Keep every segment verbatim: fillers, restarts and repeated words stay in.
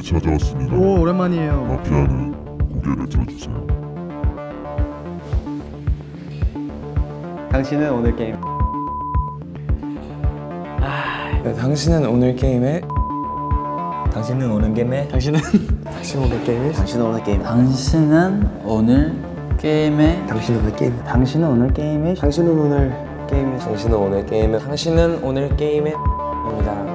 찾아왔습니다. 오, 오랜만이에요. 마피아는 고개를 들어주세요. 당신은 오늘 게임. 아, 네, 당신은 오늘 게임에 당신은 오늘 게임에 당신은 당신 오늘 게임에 당신은 오늘 게임. 당신은 오늘 게임에 당신은 오늘 게임. 당신은 오늘 게임에 당신은 오늘 게임에. 당신은 오늘 게임에 당신은 오늘 게임에입니다.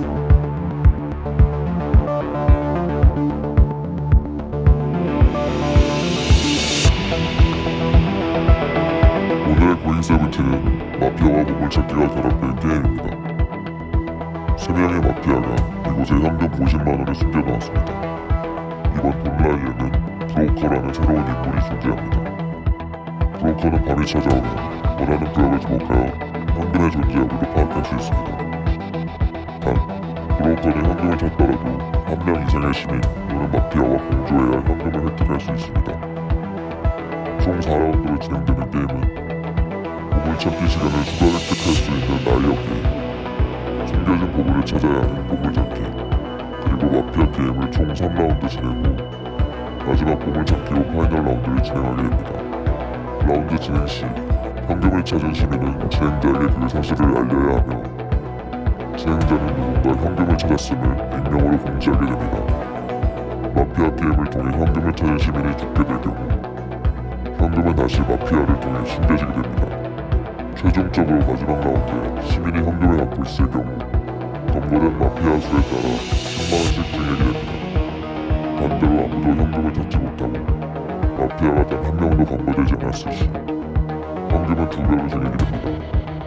오늘의 고잉 세븐틴은 마피아와 보물찾기가 결합된 게임입니다. 세 명의 마피아가 이곳에 현금 오십만 원을 숨겨놓았습니다. 이번 돈라이에는 브로커라는 새로운 인물이 존재합니다. 브로커는 밤이 찾아오면 원하는 구역을 지목하여 현금의 존재 여부를 파악할 수 있습니다. 단, 브로커는 현금을 찾더라도 한 명 이상의 시민 또는 마피아와 공조해야 현금을 획득할 수 있습니다. 총 사 라운드로 진행되는 게임은 보물찾기 시간을 수가 획득할 수 있는 라이어 게임, 숨겨진 보물을 찾아야 하는 보물찾기, 그리고 마피아 게임을 총 삼 라운드 진행 후 마지막 보물찾기로 파이널 라운드를 진행하게 됩니다. 라운드 진행 시 현금을 찾은 시민은 진행자에게 그 사실을 알려야 하며 진행자는 누군가 현금을 찾았음을 익명으로 공지하게 됩니다. 마피아 게임을 통해 현금을 찾은 시민이 죽게 될 경우 현금은 다시 마피아를 통해 숨겨지게 됩니다. 최종적으로 마지막 라운드에 시민이 현금을 갖고 있을 경우 검거된 마피아 수에 따라 십만 원씩 증액이 됩니다. 반대로 아무도 현금을 찾지 못하고 마피아가 단 한 명도 검거되지 않았을 시 현금은 두 배로 증액이 됩니다.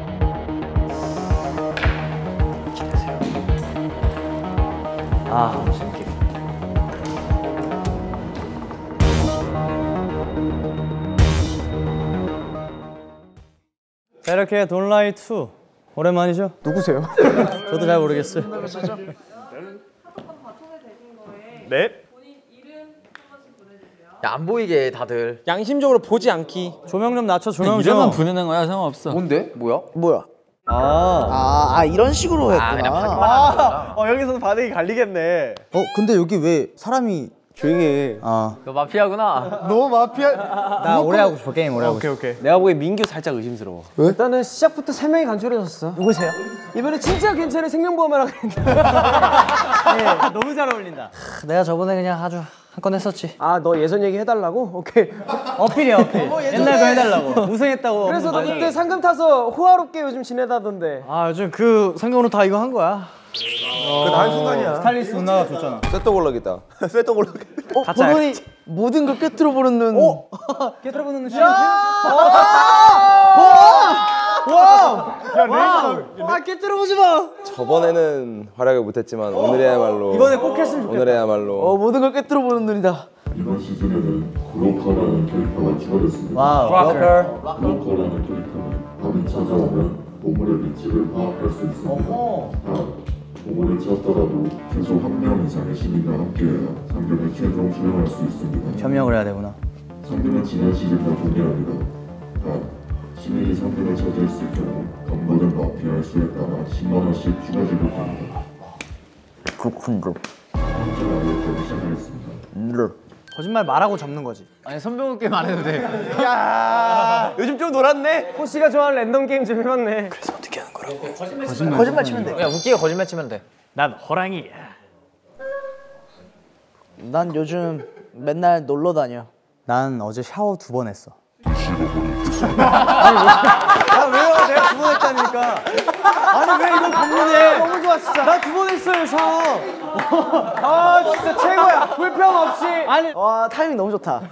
아 무슨 게임. 자, 이렇게 돈라이 투 오랜만이죠? 누구세요? 저도 잘 모르겠어요. 네? 야, 안 보이게 다들 양심적으로 보지 않기. 조명 좀 낮춰. 조명 좀. 이름만 부르는 거야, 상관없어. 뭔데? 뭐야? 뭐야? 아, 아, 아 이런 식으로 했구나. 아, 그냥 반만 하는 거구나. 어, 여기서도 반응이 갈리겠네. 어, 근데 여기 왜 사람이 조용히 해. 아, 너 마피아구나. 너 마피아. 나 오래 하고 싶어. 게임 오래 하고 싶어. 오케이, 오케이. 내가 보기엔 민규 살짝 의심스러워. 왜? 일단은 시작부터 세 명이 간절해졌어. 누구세요? 이번에 진짜 괜찮은 생명보험을 하겠는데. 너무 잘 어울린다. 내가 저번에 그냥 아주 한 건 했었지. 아, 너 예전 얘기 해달라고? 오케이. 어필이야, 어필. 옛날 거 해달라고. 우승했다고. 그래서 너 그때 상금 타서 호화롭게 요즘 지내다던데. 아, 요즘 그 상금으로 다 이거 한 거야. 그 다른 순간이야. 스타일리스트 누나가 줬잖아. 쇠떡 올라겠다. 쇠떡 올라겠다. 어, 가짜. 버논이 모든 걸 꿰뚫어 보는 눈. 어? 깨트려보는 시 아, 깨뜨려보지 마! 저번에는 활약을 못했지만 오늘이야말로 이번에 꼭 했으면 좋겠다. 오늘이야말로 어, 모든 걸 꿰뚫어 보는 눈이다. 이번 시즌에는 브로커라는 캐릭터가 추가됐습니다. 와우. 브로커라는 캐릭터는 밤이 찾아오면 보물의 위치를 파악할 수 있습니다. 단, 보물을 찾더라도 최소 한 명 이상의 시민과 함께해야 상금을 최종 수령할 수 있습니다. 변명을 해야 되구나. 상금은 지난 시즌과 동일합니다. 단, 시민이 상금을 차지했을 경우 검거된 마피아의 수에 따라 십만 원씩 추가 지급됩니다. 그렇군요. 현재 라이어까지 시작하겠습니다. 거짓말 말하고 접는 거지. 아니, 선병호 게임 안 해도 돼. 야, 요즘 좀 놀았네? 호시가 좋아하는 랜덤 게임 좀 해봤네. 그래서 어떻게 하는 거라고? 거짓말, 거짓말 치면 돼. 그냥 웃기게 거짓말 치면 돼. 난 호랑이야. 난 요즘 맨날 놀러 다녀. 난 어제 샤워 두 번 했어. 두시가 보냈습니다. 아, 왜요? 내가 두 번 했다니까. 아니, 왜 이걸 반문해? 너무 좋아, 진짜. 나 두 번 했어요, 샤워. 아, 진짜 최고야. 불평 없이. 아니, 와, 타이밍 너무 좋다.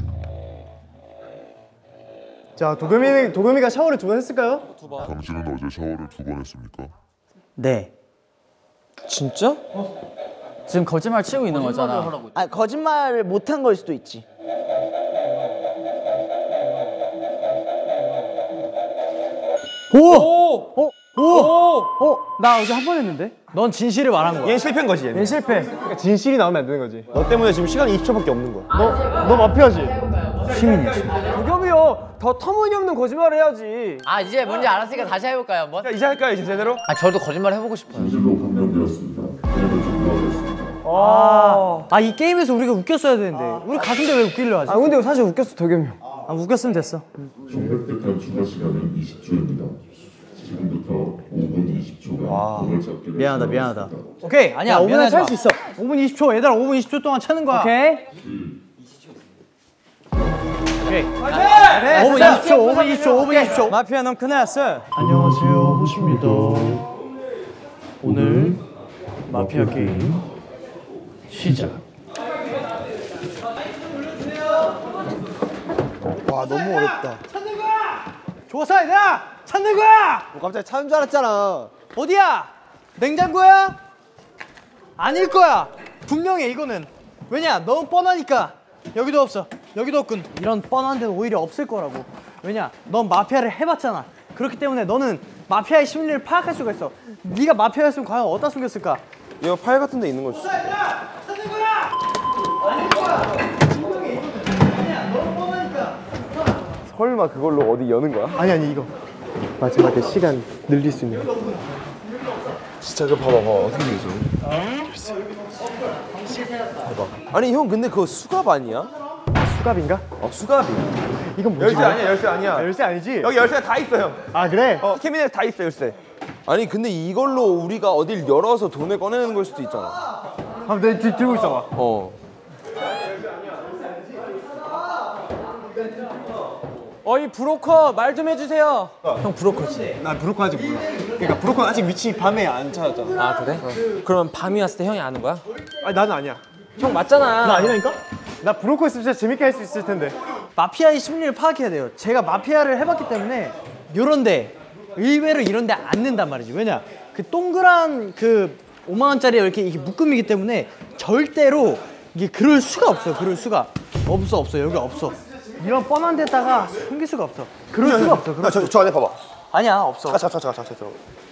자, 도겸이, 도겸이가 샤워를 두 번 했을까요? 당신은 어제 샤워를 두 번 했습니까? 네. 진짜? 지금 거짓말 치고 있는 거잖아. 아, 거짓말을 못한 걸 수도 있지. 오! 어? 오! 어? 나 어제 한 번 했는데? 넌 진실을 말한 거야. 얘는 실패인 거지, 얘는. 얘는 실패. 그러니까 진실이 나오면 안 되는 거지. 너 때문에 지금 시간이 이십 초밖에 없는 거야. 너, 너 마피아지? 시민이야, 시민. 도겸이요. 더 터무니없는 거짓말을 해야지. 아, 이제 뭔지 알았으니까 다시 해볼까요, 한번? 자, 이제 할까요, 이제 제대로? 아, 저도 거짓말 해보고 싶어요. 진실로 판명되었습니다. 게임을 종료하겠습니다. 어, 아, 이 게임에서 우리가 웃겼어야 되는데. 우리 가슴대 왜 웃기려 하지? 아 근데 사실 웃겼어 도겸이 형. 아, 웃겼으면 됐어. 정획득한 추가 시간은 이십 초입니다. 지금부터 오 분 이십 초간 공을 잡기를 미안하다, 미안하다. 오케이 아니야 오 분에 미안하지 찰 마. 수 있어. 오 분 이십 초. 얘들아, 오 분 이십 초 동안 차는 거야. 오케이. 오케이. 오 분 이십 초, 오 분 이십 초, 오 분 이십 초. 마피아 넌 큰일 났어. 안녕하세요, 호시입니다. 오늘 마피아 게임 시작. 와 너무 어렵다. 좋았어, 얘들아. 찾는 거야. 뭐 갑자기 찾은 줄 알았잖아. 어디야? 냉장고야? 아닐 거야. 분명해 이거는. 왜냐? 너무 뻔하니까. 여기도 없어. 여기도 없군. 이런 뻔한 데는 오히려 없을 거라고. 왜냐? 넌 마피아를 해봤잖아. 그렇기 때문에 너는 마피아의 심리를 파악할 수가 있어. 네가 마피아였으면 과연 어디다 숨겼을까? 이거 파일 같은 데 있는 거 있어. 찾는 거야. 아닐 거야. 분명해 이거는. 아니야. 너무 뻔하니까. 설마 그걸로 어디 여는 거야? 아니 아니 이거 마지막에 시간 늘릴 수 있는 거. 진짜 그 봐봐 봐봐 어떻게 되겠어? 봐봐. 아니 형 근데 그거 수갑 아니야? 수갑인가? 어 수갑이야. 이건 뭐지? 열쇠 아니야 열쇠 아니야. 아, 열쇠 아니지? 여기 열쇠 다 있어 형. 아 그래? 어 캐비넷 다 있어 열쇠. 아니 근데 이걸로 우리가 어딜 열어서 돈을 꺼내는 걸 수도 있잖아. 한번 내 뒤 들고 있어봐. 어. 어이 브로커 말 좀 해주세요. 형 브로커지? 나 브로커 아직 몰라. 그러니까 브로커는 아직 위치 밤에 안 찾았잖아. 아 그래? 그러면 밤이 왔을 때 형이 아는 거야? 아니 나는 아니야. 형 맞잖아. 나 아니라니까? 나 브로커 있으면 진짜 재밌게 할 수 있을 텐데. 마피아의 심리를 파악해야 돼요. 제가 마피아를 해봤기 때문에 요런데 의외로 이런데 안 낸단 말이지. 왜냐? 그 동그란 그 오만 원짜리 이렇게 이게 묶음이기 때문에 절대로 이게 그럴 수가 없어요. 그럴 수가 없어 없어 여기 없어. 이런 뻔한 데다가 숨길 수가 없어. 그럴 수가 없어. 그럴 저, 저, 저 안에 봐봐. 아니야 없어. 자, 자, 자, 자, 자, 자, 자.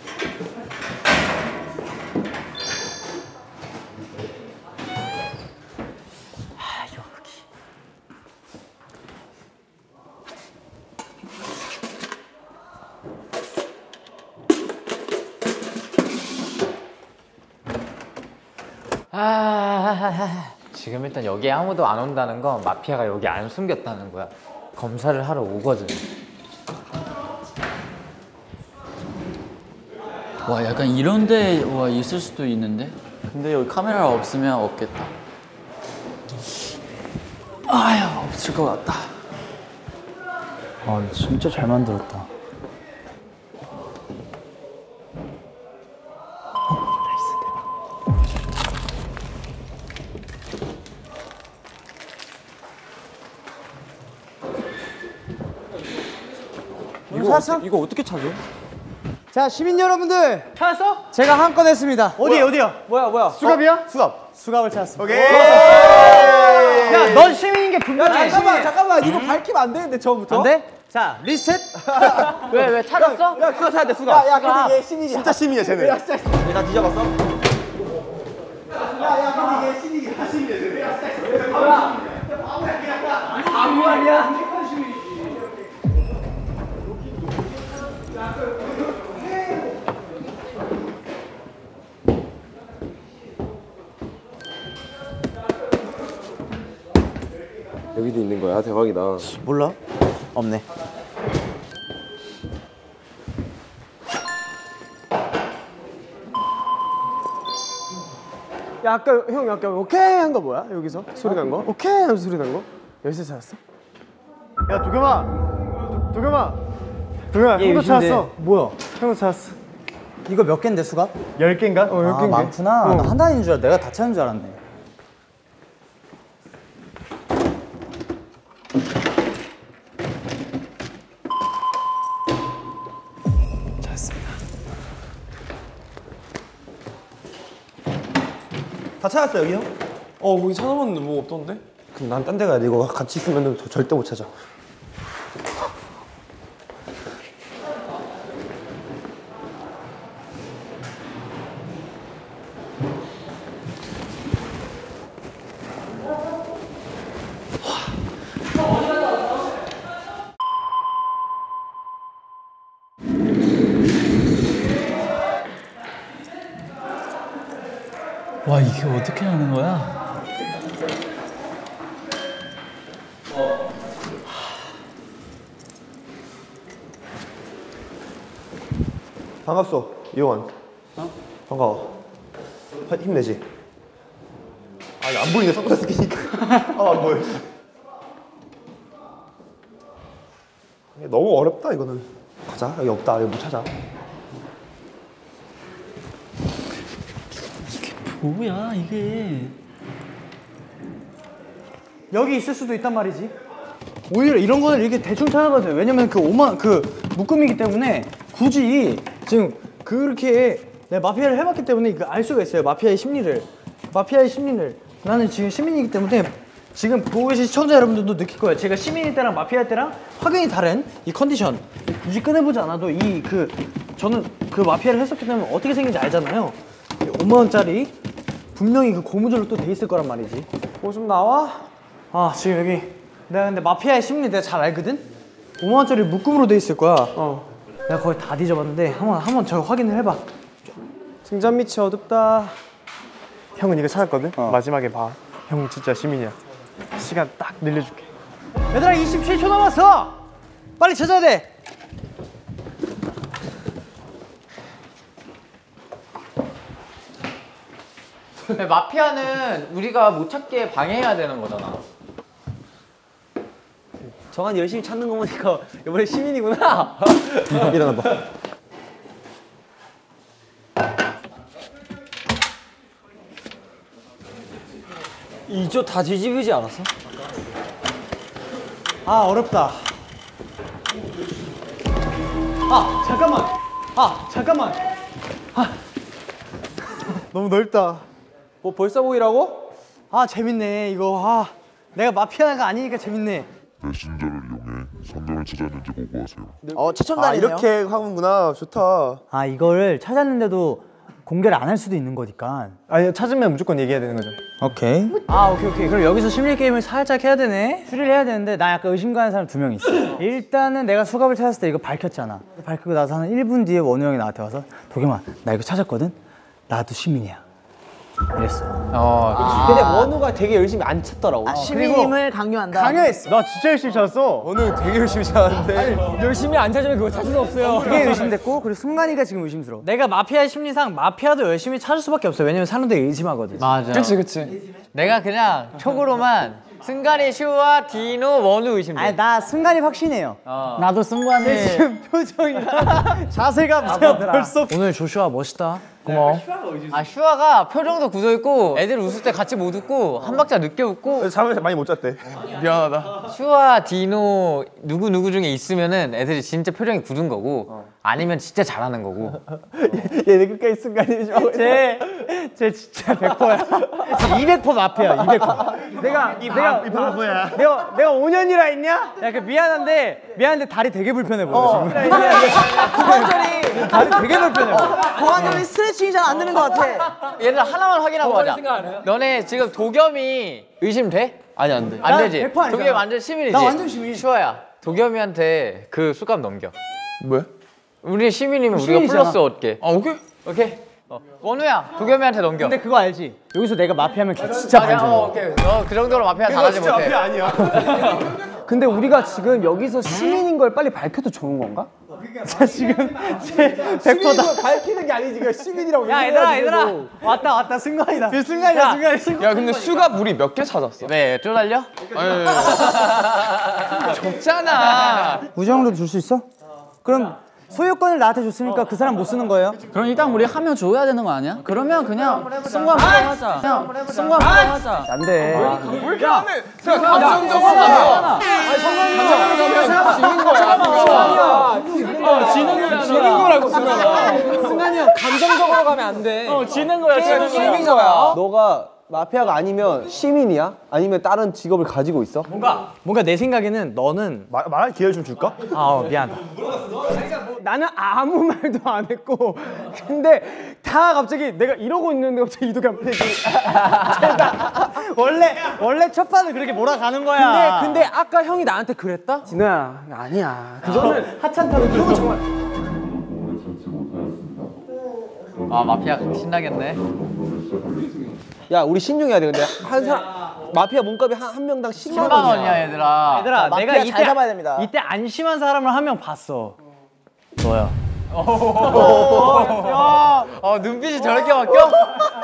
아 지금 일단 여기 아무도 안 온다는 건 마피아가 여기 안 숨겼다는 거야. 검사를 하러 오거든. 와 약간 이런데 와 있을 수도 있는데. 근데 여기 카메라가 없으면 없겠다. 아휴 없을 것 같다. 아 진짜 잘 만들었다. 이거 어떻게, 이거 어떻게 찾아? 자 시민 여러분들 찾았어? 제가 한 건 했습니다. 어디 어디야? 뭐야 뭐야? 수갑이야? 수갑. 수갑을 찾았습니다. 오케이. 야, 넌 시민인 게 분명해. 잠깐만 잠깐만 이거 밝히면 안 되는데 처음부터. 안 돼? 자 리셋. 왜 왜 찾았어? 야 수갑 찾야 돼 수갑. 야, 야 근데 얘 신이야. 진짜 시민이야 쟤네. 야 진짜. 얘다 뒤져봤어? 야야 근데 얘 신이야 신이야 쟤네. 아무 아니야. 여기도 있는 거야 대박이다. 몰라? 없네. 야 아까 형 아까 오케이 한 거 뭐야? 여기서 소리 난 거? 오케이 하면서 소리 난 거? 열쇠 찾았어? 야 도겸아, 도, 도겸아, 도겸아 형도 찾았어. 뭐야? 형도 찾았어. 이거 몇 개인데 수갑? 열 개인가? 어 열 아 개인데. 많구나. 어. 나 한 단인 줄 알아. 내가 다 찾은 줄 알았네. 다 찾았어 여기 형? 어 거기 찾아봤는데 뭐 없던데? 그럼 난 딴 데 가야 돼. 이거 같이 있으면 절대 못 찾아. 와 이게 어떻게 하는 거야? 반갑소, 이호원. 어? 반가워. 힘내지. 아니, 안 보이네, 선글라스 끼니까. 아, 안 보여. 너무 어렵다, 이거는. 가자, 여기 없다, 여기 못 찾아. 이게 뭐야, 이게. 여기 있을 수도 있단 말이지. 오히려 이런 거는 이렇게 대충 찾아봐도 돼요. 왜냐면 그 오만 그 묶음이기 때문에 굳이 지금 그렇게 내가 마피아를 해봤기 때문에 그 알 수가 있어요. 마피아의 심리를. 마피아의 심리를. 나는 지금 시민이기 때문에 지금 보고 계신 시청자 여러분들도 느낄 거예요. 제가 시민일 때랑 마피아 때랑 확연히 다른 이 컨디션. 굳이 꺼내보지 않아도 이 그 저는 그 마피아를 했었기 때문에 어떻게 생긴지 알잖아요. 오만 원짜리 분명히 그 고무줄로 또 돼 있을 거란 말이지. 뭐 좀 나와? 아 지금 여기 내가 근데 마피아의 심리 내가 잘 알거든? 오만 원짜리 묶음으로 돼 있을 거야. 어. 내가 거의 다 뒤져봤는데 한번 한번 저 확인을 해봐. 등잔 밑이 어둡다. 형은 이거 찾았거든? 어. 마지막에 봐. 형 진짜 시민이야. 시간 딱 늘려줄게. 얘들아 이십칠 초 남았어. 빨리 찾아야 돼. 마피아는 우리가 못 찾게 방해해야 되는 거잖아. 정한 열심히 찾는 거 보니까 이번에 시민이구나. 일어나봐. 이쪽 다 뒤집이지 않았어? 아 어렵다. 아 잠깐만. 아 잠깐만. 아 너무 넓다. 뭐 벌써 보이라고? 아 재밌네 이거. 아 내가 마피아가 아니니까 재밌네. 메신저를 이용해 상점을 찾았는지 보고하세요. 어 최첨단이네요. 아, 이렇게 하는구나. 좋다. 아 이거를 찾았는데도 공개를 안 할 수도 있는 거니까. 아니 찾으면 무조건 얘기해야 되는 거죠. 오케이. 아 오케이 오케이. 그럼 여기서 심리 게임을 살짝 해야 되네. 추리를 해야 되는데 나 약간 의심 가는 사람 두 명 있어. 일단은 내가 수갑을 찾았을 때 이거 밝혔잖아. 밝히고 나서 한 일 분 뒤에 원우 형이 나한테 와서 도겸아 나 이거 찾았거든? 나도 시민이야. 이랬어. 어. 근데 원우가 되게 열심히 안 찾더라고. 아, 시민임을 강요한다. 강요했어. 나 진짜 열심히 찾았어. 오늘 되게 열심히 찾았는데. 열심히 안 찾으면 그거 찾을 수 없어요. 그게 의심됐고 그리고 승관이가 지금 의심스러워. 내가 마피아의 심리상 마피아도 열심히 찾을 수밖에 없어요. 왜냐면 사람들이 의심하거든. 맞아. 그치 그치. 내가 그냥 촉으로만 승관이, 슈와, 디노, 원우 의심돼. 아니 나 승관이 확신해요. 어. 나도 승관이. 지금 표정이랑 자세가 벌써. 오늘 조슈아 멋있다. 고마워. 아 슈아가 표정도 굳어있고 애들 웃을 때 같이 못 웃고 한 박자 늦게 웃고. 잠을 많이 못 잤대. 미안하다. 슈아, 디노 누구 누구 중에 있으면은 애들이 진짜 표정이 굳은 거고 아니면 진짜 잘하는 거고. 얘네 끝까지 순간이 좀. 쟤, 쟤 진짜 백 퍼센트야. 이백 퍼센트 마피아, 이백 퍼센트. 내가 내가 이 바보야. 내가 내가 오 년이라 했냐? 야, 그 미안한데 미안한데 다리 되게 불편해 보여 지금. 고관절이 다리 되게 불편해 보여. 고관절이 스트레칭이 잘 안 되는 것 같아. 얘들아 하나만 확인하고 가자. 너네 지금 도겸이 의심돼? 아니 안 돼. 안 되지? 백 퍼센트 아니잖아. 도겸이 완전 시민이지? 나 완전 시민. 슈아야 도겸이한테 그 수갑 넘겨. 뭐야? 우리 시민이면 우리가 시민이잖아. 플러스 얻게. 아 오케이. 오케이? 어. 원우야 도겸이한테 넘겨. 근데 그거 알지? 여기서 내가 마피아면 걔 진짜 아, 야, 반전. 어, 오케이. 너 그 정도로 마피아 잘하지 진짜 못해. 앞이 아니야. 근데 우리가 지금 여기서 시민인 걸 빨리 밝혀도 좋은 건가? 자 지금 쟤 백 퍼센트다. 밝히는 게 아니지. 그냥 시민이라고. 야 얘들아 얘들아 왔다 왔다 승관이다. 승관이야 승관이 승관. 야 근데 수갑 우리 몇 개 찾았어? 왜 쪼달려? 좁잖아. 우정으로 줄 수 있어? 그럼 소유권을 나한테 줬으니까 그 사람 못 쓰는 거예요? 그럼 일단 우리 하면 줘야 되는 거 아니야? 그러면 그냥 승관 부정하자. 그냥 승관 부정하자. 안 돼. 왜 이렇게 안 해? 그냥 감정적으로 가면. 지는 거야. 지는 거야. 지는 거라고 승관아. 승관이 형 감정적으로 가면 안 돼. 어 지는 거야 지는 게임인 거야. 너가 마피아가 아니면 시민이야? 아니면 다른 직업을 가지고 있어? 뭔가 뭔가 내 생각에는 너는 말 말할 기회 좀 줄까? 아 어, 미안하다. 나는 아무 말도 안 했고, 근데 다 갑자기 내가 이러고 있는데 갑자기 이도겸 원래 원래 첫 판은 그렇게 몰아가는 거야. 근데 근데 아까 형이 나한테 그랬다? 진호야 아니야. 그거는 하찮다고 그거 정말. 아 마피아 신나겠네. 야 우리 신중해야 돼. 근데 한 사람 마피아 몸값이 한, 한 명당 십만 십만 원이야 얘들아. 얘들아 마피아 내가 잘 이때 잡아야 됩니다. 이때 안심한 사람을 한 명 봤어. 너야. 어 눈빛이 저렇게 바뀌어?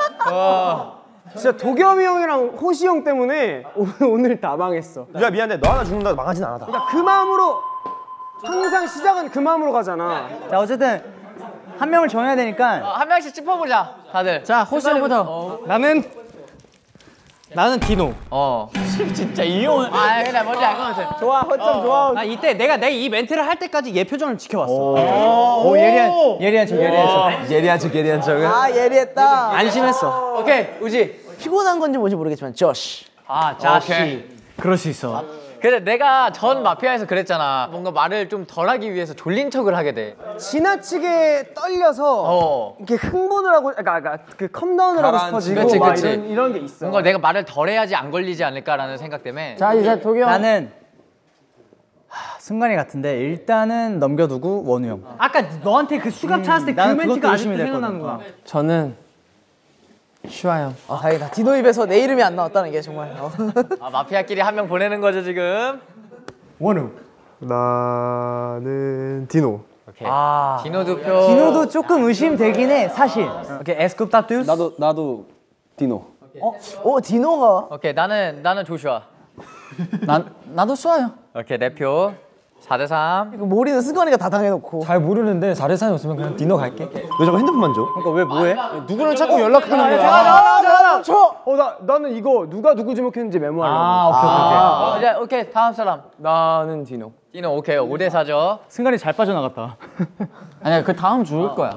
진짜 도겸이 형이랑 호시 형 때문에 오늘, 오늘 다 망했어. 야 미안해. 너 하나 죽는다 망하진 않아. 그러니까 그 마음으로 항상 시작은 그 마음으로 가잖아. 자 어쨌든 한 명을 정해야 되니까 어, 한 명씩 짚어보자 다들. 자 호시 형부터. 나는 나는 디노. 어. 진짜 이용은. 아 그래 뭔지 알 것 같아. 좋아, 허점 좋아. 나 이때 내가 내가 이 멘트를 할 때까지 얘 표정을 지켜봤어. 오 예리한 예리한 척 예리한 척. 예리한 척 예리한 척은. 아, 예리했다. 안심했어. 오케이 우지. 피곤한 건지 뭔지 모르겠지만 조시. 아 자시. 그럴 수 있어. 그래 내가 전 마피아에서 그랬잖아. 뭔가 말을 좀 덜하기 위해서 졸린 척을 하게 돼. 지나치게 떨려서 어. 이렇게 흥분을 하고, 그러니까, 그러니까 그 컴다운을 하고 싶어지고 그치, 막 그치. 이런, 이런 게 있어. 뭔가 내가 말을 덜해야지 안 걸리지 않을까라는 생각 때문에. 자 이제 도겸. 나는 하, 승관이 같은데 일단은 넘겨두고 원우 형. 아까 너한테 그 수갑 찾았을 때 그 나는 멘트가 그것도 아직도 의심이 생각나는구나. 저는 슈아 형. 아, 다행이다. 디노 입에서 내 이름이 안 나왔다는 게 정말. 어. 아 마피아끼리 한 명 보내는 거죠 지금. 원우. 나는 디노. 오케이. 아. 디노 두 표. 디노도 조금 의심되긴 해 사실. 오케이 에스쿱 따뚜스. 나도 나도 디노. 어? 어, 디노가. 오케이 나는 나는 조슈아. 난 나도 슈아 형. 오케이 내 표. 사 대 삼. 이거 모리는 승관이가 다 당해놓고. 잘 모르는데 사 대 삼이 없으면 그냥 디노 갈게. 너 자꾸 핸드폰만 줘. 그러니까 왜 뭐해? 누구를 자꾸 연락하는 거야? 잠깐, 잠깐, 잠깐, 쳐! 어, 나, 나는 이거 누가 누구 지목했는지 메모하려고. 아 오케이 오케이. 아, 이제 오케이 다음 사람. 나는 디노. 디노 오케이 오 대 사죠. 승관이 잘 빠져나갔다. 아니야 그 다음 죽을 거야.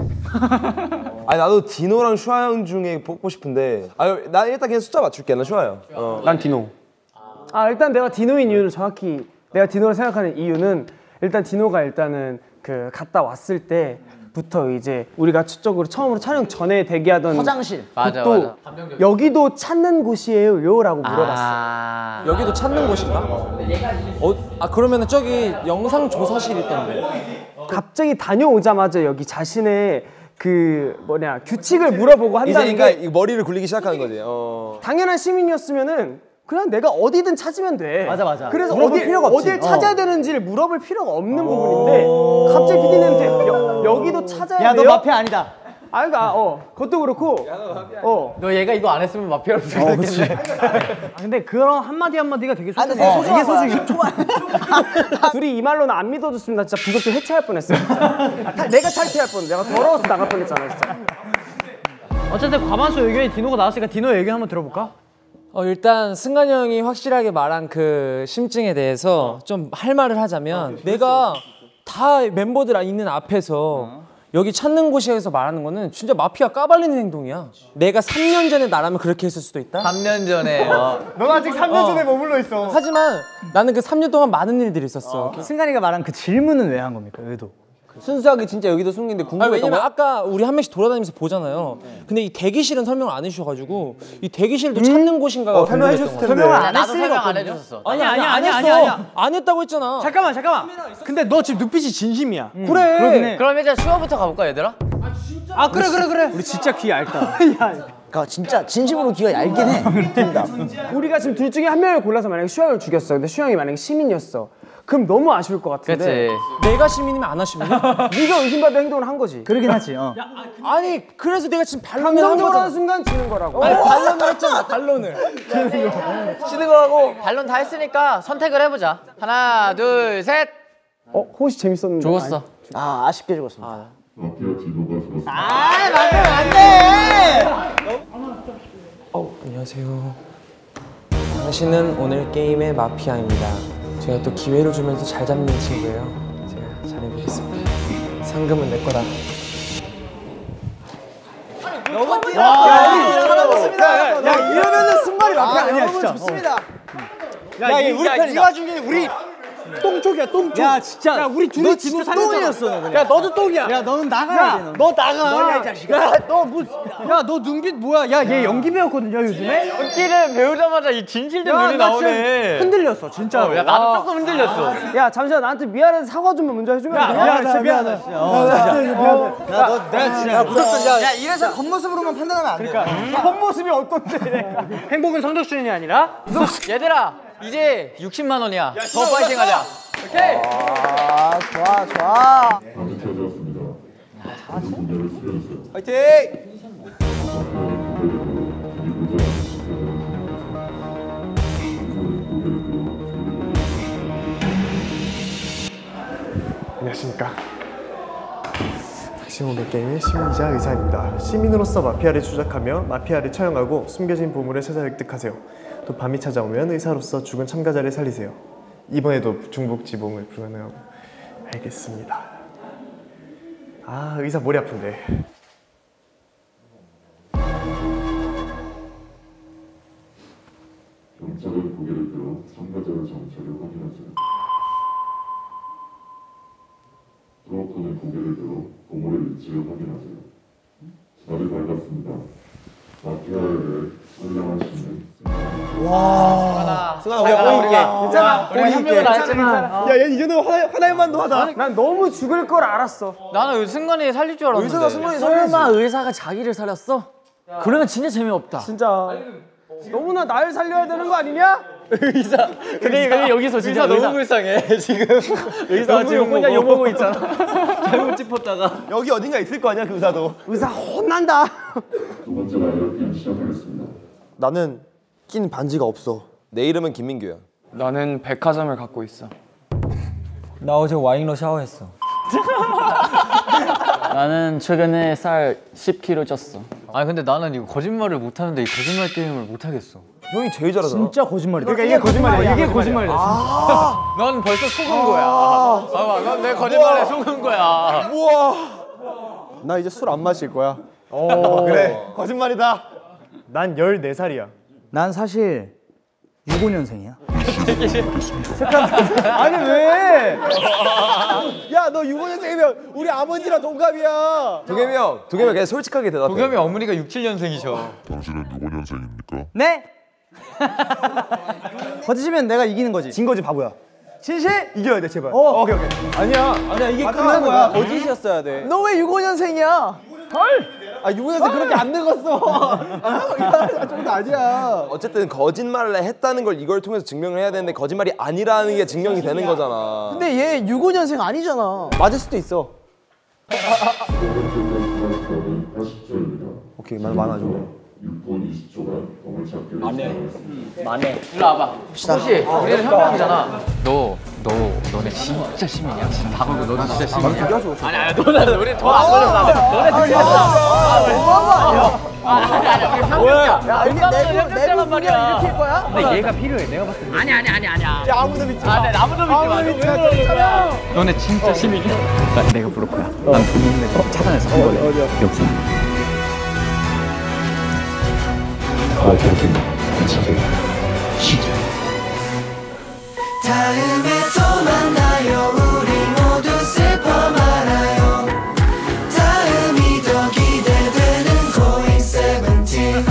아니 나도 디노랑 슈아 형 중에 뽑고 싶은데. 아나 일단 그냥 숫자 맞출게. 나 슈아 형. 어. 난 디노. 아, 일단 내가 디노인 이유를 정확히 내가 디노를 생각하는 이유는 일단 디노가 일단은 그 갔다 왔을 때부터 이제 우리가 첫적으로 처음으로 촬영 전에 대기하던 화장실. 맞아 곳도 맞아. 여기도 찾는 곳이에요? 라고 물어봤어. 아. 여기도 찾는 곳인가? 어, 아 그러면은 저기 영상 조사실 있던데. 갑자기 다녀오자마자 여기 자신의 그 뭐냐 규칙을 물어보고 이제 한다는 그러니까 게 머리를 굴리기 시작하는 거지. 어. 당연한 시민이었으면은 그냥 내가 어디든 찾으면 돼. 맞아, 맞아. 그래서 물어볼 어디, 필요가 없지. 어딜 찾아야 되는지를 물어볼 필요가 없는 부분인데 갑자기 피디님한테 여, 여기도 찾아야 야 돼요? 너 마피아 아니다. 아, 그러니까 어 그것도 그렇고 어. 너 얘가 이거 안 했으면 마피아로 부르겠네. 아, 근데 그런 한마디 한마디가 되게 아, 근데 소중해. 되게 소중해. 초반. 둘이 이 말로는 안 믿어줬으면 나 진짜 부석도 해체할 뻔했어요. 타- 내가 탈퇴할 뻔. 내가 더러워서 나갈 뻔했잖아 진짜. 어쨌든 과반수 의견이 디노가 나왔으니까 디노 의견 한번 들어볼까? 어 일단 승관이 형이 확실하게 말한 그 심증에 대해서 좀 할 말을 하자면 내가 다 멤버들 있는 앞에서 여기 찾는 곳이에서 말하는 거는 진짜 마피아 까발리는 행동이야. 내가 삼 년 전에 나라면 그렇게 했을 수도 있다. 삼 년 전에. 어. 넌 아직 삼 년 전에 머물러 있어. 하지만 나는 그 삼 년 동안 많은 일들이 있었어. 승관이가 말한 그 질문은 왜 한 겁니까? 의도. 순수하게 진짜 여기도 숨긴데 아니, 궁금했던 왜냐면 거야? 아까 우리 한 명씩 돌아다니면서 보잖아요. 근데 이 대기실은 설명을 안 해주셔가지고 이 대기실도 찾는 곳인가가 설명해 궁금했던 줬을 거야. 텐데. 설명을 안 나도 했을 리가 설명 안 없거든요. 해줬었어. 아니야 아니야 안 아니야 했어. 아니야 아니야. 안 했다고 했잖아. 잠깐만 잠깐만. 근데 너 지금 눈빛이 진심이야. 그래. 그러긴 해. 그럼 이제 슈아부터 가볼까 얘들아? 아 그래 그래 그래. 우리 진짜 귀 얇다. 그러니까 진짜 진심으로 귀가 얇긴 해. 우리가 지금 둘 중에 한 명을 골라서 만약에 슈영을 죽였어. 근데 슈영이 만약에 시민이었어. 그럼 너무 아쉬울 것 같은데. 그치. 내가 시민이면 안 하시면 네가 의심받는 행동을 한 거지. 그러긴 하지. 어. 아니 그래서 내가 지금 반론을 한 감정적으로 하는 거잖아. 순간 지는 거라고. 아니 반론을 했잖아. 반론을. 치는 거하고 반론 다 했으니까 선택을 해보자. 하나 둘 셋. 어, 호시 재밌었는데. 죽었어. 아, 아쉽게 죽었습니다. 어, 안녕하세요. 당신은 오늘 게임의 마피아입니다. 제가 또 기회를 주면서 잘 잡는 친구예요. 제가 잘해보겠습니다. 상금은 내 거다. 야, 이러면은 승관이 마피아 아니야, 진짜. 야, 이, 우리 야, 이 와중에 우리 똥쪽이야 똥쪽. 야 진짜. 야 우리 둘이 진호 살렸잖아. 야 너도 똥이야. 야 너는 나가야지. 야, 너 나가. 너야 이 자식아. 야너 뭐? 야 너 눈빛 뭐야? 야 얘 연기 배웠거든요 요즘에. 연기를 배우자마자 이 진실된 눈이 나오네. 흔들렸어 진짜. 어, 야 나도 조금 흔들렸어. 야 잠시만 나한테 미안해서 사과 좀 먼저 해주면 안 되냐? 미안하다 미안하다. 야너 내가 진짜 무섭다. 야, 야 이래서 겉모습으로만 판단하면 안 돼. 그러니까 겉모습이 어떤데? 행복은 성적순이 아니라. 얘들아 이제 육십만 원이야. 더 파이팅하자. 오케이. 아 좋아 좋아. 다시 찾아왔습니다. 고개를 숙여주세요. 파이팅! 안녕하십니까. 당신 오늘 게임의 시민이자 의사입니다. 시민으로서 마피아를 추적하며 마피아를 처형하고 숨겨진 보물을 찾아 획득하세요. 또 밤이 찾아오면 의사로서 죽은 참가자를 살리세요. 이번에도 중복지봉을 불가능하고. 알겠습니다. 아 의사 머리 아픈데. 경찰은 고개를 들어 참가자의 정체를 확인하세요. 프로토는 고개를 들어 보물의 위치를 확인하세요. 별이 밝았습니다. 마피아를 선량한 신은 승환아 우리가 보일게. 괜찮아. 우리 협력을 안 했잖아. 야얘 이제는 화나, 화날만도 하다. 난 너무 죽을 걸 알았어. 나는 승관이 살릴 줄 알았는데. 의사가 승관이 설마 의사가 자기를 살렸어? 그러면 진짜 재미없다. 진짜 너무나 날 살려야 되는 거 아니냐? 의사. 근데 근데 여기서 진짜 의사 너무 불쌍해 지금. 의사 지금 혼자 욕먹고 있잖아. 잘못 짚었다가. 여기 어딘가 있을 거 아니야 그 의사도. 의사 혼난다. 두 번째 라이어 게임 시작하겠습니다. 나는 낀 반지가 없어. 내 이름은 김민규야. 나는 백화점을 갖고 있어. 나 어제 와인로 샤워했어. 나는 최근에 살 십 킬로그램 쪘어. 아니 근데 나는 이거 거짓말을 못 하는데 이 거짓말 게임을 못 하겠어. 형이 제일 잘하잖아. 진짜 거짓말이다. 그러니까 이게 거짓말이야. 이게 거짓말이야. 아, 넌 벌써 속은 거야. 봐봐, 넌 내 거짓말에 속은 거야. 우와. 나 이제 술 안 마실 거야. 어, 그래. 거짓말이다. 난 열네 살이야. 난 사실 육십오 년생이야. 아니 왜? 야 너 육십오 년생이면 우리 아버지랑 동갑이야. 도겸이 형, 도겸이 형 그냥 솔직하게 대답해. 도겸이 어머니가 육십칠 년생이셔. 당신은 육십오 년생입니까? 네? 거짓이면 내가 이기는 거지. 진 거지 바보야. 진실? 이겨야 돼 제발. 어. 오케이 오케이. 아니야. 아니야 이게 끝난 거야. 거짓이었어야 돼. 너 왜 육십오 년생이야? 아 육십오 년생 그렇게 안 늙었어. 아 정도 아니야. 어쨌든 거짓말을 했다는 걸 이걸 통해서 증명을 해야 되는데 거짓말이 아니라는 게 증명이 되는 거잖아. 근데 얘 육십오 년생 아니잖아. 맞을 수도 있어. 시간은 팔십 초입니다. 오케이 말 많아져. 육 분 이십 초간 보물찾기를 시작하겠습니다. 맞네. 일로 와봐. 혹시 우리는 현명이잖아. 너, 너, 너네 진짜 시민이야? 지금 다 걸고 너는 진짜 시민이야? 아니 아니 너네 우리 더 안 걸렸어. 너네 둘이 했어. 아니 아니 우리 현명이야. 야 이게 내 현명자란 말이야. 이렇게 할 거야? 근데 얘가 필요해. 내가 봤을 때. 아니 아니 아니 아니야. 야 아무도 믿지 마. 아, 네, 아무도 믿지 마. 너 왜 그러는 거야? 너네 진짜 시민이야? 나, 내가 부를 거야. 난 돈 있는 거 찾아내서 한 거래. 여기. 다음에 또 만나요. 우리 모두 슬퍼 말아요. 다음이 더 기대되는 고잉 세븐틴.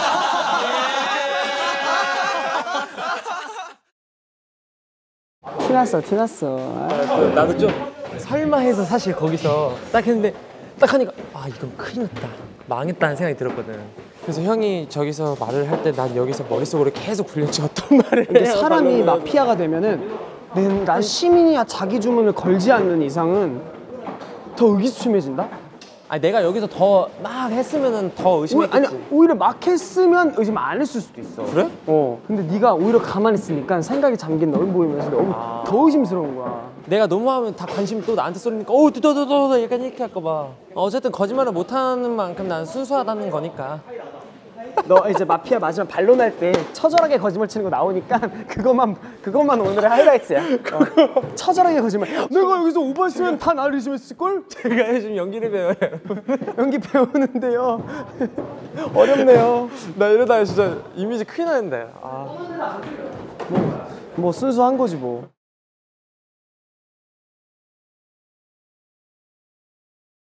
티났어 티났어. 나도 좀 설마 해서 사실 거기서 딱 했는데 딱 하니까 아 이건 큰일 났다. 망했다는 생각이 들었거든. 그래서 형이 저기서 말을 할 때 난 여기서 머릿속으로 계속 굴렸지 어떤 말을 근데 해요, 사람이 방금. 마피아가 되면은 난, 난 시민이야 자기 주문을 걸지 않는 이상은 더 의기소침해진다? 아니 내가 여기서 더 막 했으면은 더 오히, 의심했겠지. 아니 오히려 막 했으면 의심 안 했을 수도 있어. 그래? 어. 근데 네가 오히려 가만히 있으니까 생각이 잠긴 널 보이면서 너무 아. 더 의심스러운 거야. 내가 너무 하면 다 관심이 또 나한테 쏠리니까 어우 또또또또 약간 이렇게 할까 봐. 어쨌든 거짓말을 못하는 만큼 난 순수하다는 거니까. 너 이제 마피아 마지막 반론할 때 처절하게 거짓말 치는 거 나오니까 그것만 그것만 오늘의 하이라이트야. 어. 처절하게 거짓말. 내가 여기서 오버했으면 다 나를 의심했을 걸? 제가 요즘 연기를 배워요. 연기 배우는데요. 어렵네요. 나 이러다 진짜 이미지 큰일 나는데. 아. 뭐, 뭐 순수한 거지 뭐.